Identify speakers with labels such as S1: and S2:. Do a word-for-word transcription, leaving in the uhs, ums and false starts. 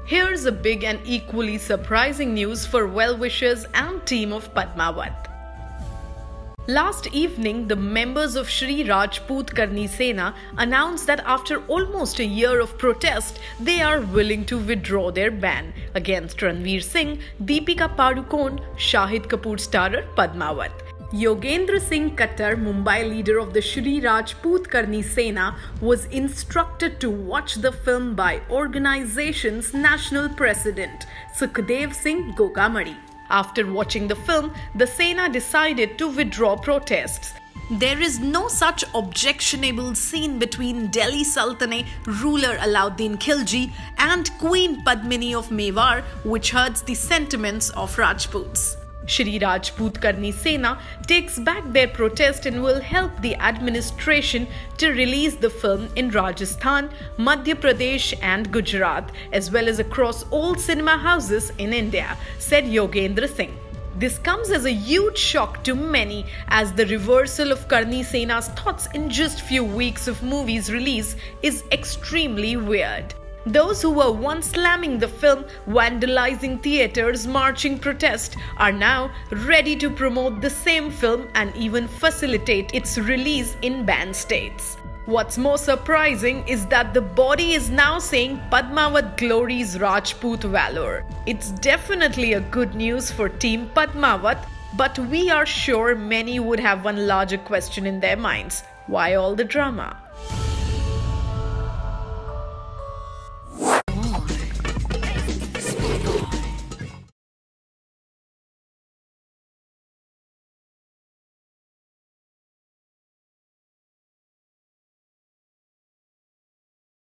S1: Here's a big and equally surprising news for well-wishers and team of Padmavat. Last evening, the members of Shree Rajput Karni Sena announced that after almost a year of protest, they are willing to withdraw their ban against Ranveer Singh, Deepika Padukone, Shahid Kapoor starrer Padmavat. Yogendra Singh Khattar, Mumbai leader of the Shree Rajput Karni Sena, was instructed to watch the film by organization's national president, Sukhdev Singh Gogamadi. After watching the film, the Sena decided to withdraw protests. There is no such objectionable scene between Delhi Sultanate ruler Alauddin Khilji and Queen Padmini of Mewar which hurts the sentiments of Rajputs. Shree Rajput Karni Sena takes back their protest and will help the administration to release the film in Rajasthan, Madhya Pradesh and Gujarat, as well as across all cinema houses in India, said Yogendra Singh. This comes as a huge shock to many, as the reversal of Karni Sena's thoughts in just few weeks of movie's release is extremely weird. Those who were once slamming the film, vandalizing theatres, marching protest, are now ready to promote the same film and even facilitate its release in banned states. What's more surprising is that the body is now saying Padmavat glories Rajput valor. It's definitely a good news for Team Padmavat, but we are sure many would have one larger question in their minds: why all the drama?